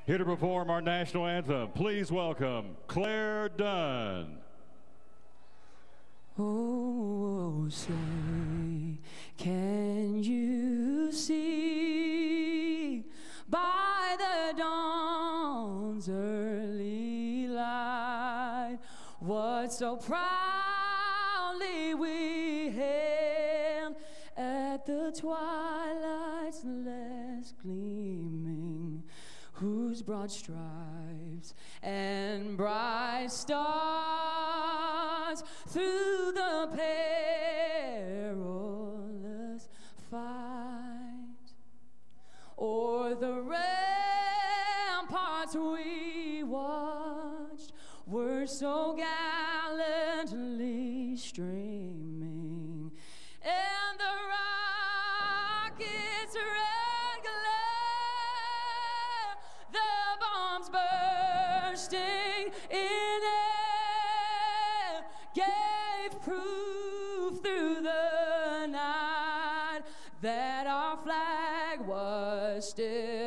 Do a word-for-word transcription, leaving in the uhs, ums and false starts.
Here to perform our national anthem, please welcome Clare Dunn. Oh, say, can you see by the dawn's early light what so proudly we hailed at the twilight's last gleaming, whose broad stripes and bright stars through the perilous fight o'er the ramparts we watched were so gallantly streaming, and the rockets' red glare, the bombs bursting in air, gave proof through the night that our flag was still